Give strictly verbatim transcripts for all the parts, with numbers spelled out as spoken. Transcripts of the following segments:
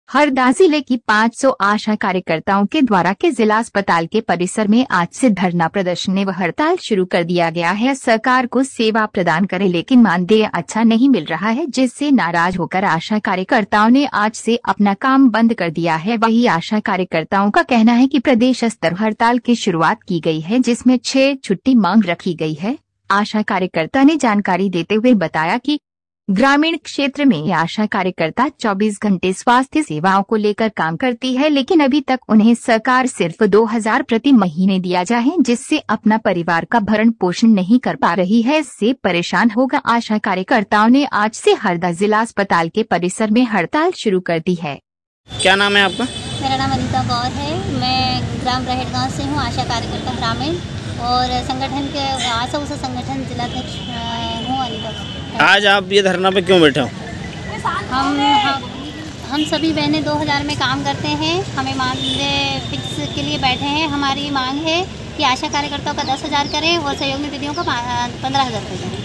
हरदा जिले की पाँच सौ आशा कार्यकर्ताओं के द्वारा के जिला अस्पताल के परिसर में आज से धरना प्रदर्शन व हड़ताल शुरू कर दिया गया है। सरकार को सेवा प्रदान करे लेकिन मानदेय अच्छा नहीं मिल रहा है, जिससे नाराज होकर आशा कार्यकर्ताओं ने आज से अपना काम बंद कर दिया है। वही आशा कार्यकर्ताओं का कहना है कि प्रदेश स्तर हड़ताल की शुरुआत की गई है, जिसमें छह छुट्टी मांग रखी गई है। आशा कार्यकर्ता ने जानकारी देते हुए बताया कि ग्रामीण क्षेत्र में आशा कार्यकर्ता चौबीस घंटे स्वास्थ्य सेवाओं को लेकर काम करती है, लेकिन अभी तक उन्हें सरकार सिर्फ दो हजार प्रति महीने दिया जाए, जिससे अपना परिवार का भरण पोषण नहीं कर पा रही है। इससे परेशान होकर आशा कार्यकर्ताओं ने आज से हरदा जिला अस्पताल के परिसर में हड़ताल शुरू कर दी है। क्या नाम है आपका? मेरा नाम अनीता गौर है। मैं ग्राम रहेट गाँव से हूँ, आशा कार्यकर्ता ग्रामीण और संगठन के आशा उषा संगठन जिलाध्यक्ष हूँ अनीता। आज आप ये धरना पे क्यों बैठे हो? हम हम, हम सभी बहनें दो हज़ार में काम करते हैं, हमें मानदेय फिक्स के लिए बैठे हैं। हमारी मांग है कि आशा कार्यकर्ताओं का दस हज़ार करें और सहयोगी दीदियों का पंद्रह हज़ार करें।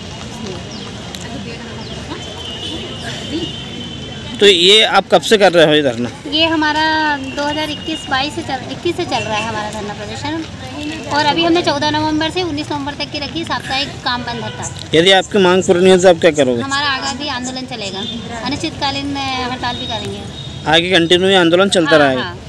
तो ये आप कब से कर रहे हो ये धरना? ये हमारा दो हज़ार इक्कीस बाईस से चल इक्कीस से चल रहा है हमारा धरना प्रदर्शन, और अभी हमने चौदह नवंबर से उन्नीस नवंबर तक की रखी साप्ताहिक काम बंद हड़ताल। यदि आपकी मांग पूरी नहीं है तो आप क्या करोगे? हमारा आगे भी आंदोलन चलेगा, अनिश्चितकालीन हड़ताल भी करेंगे। आगे कंटिन्यू आंदोलन चलता हाँ, रहेगा। हाँ।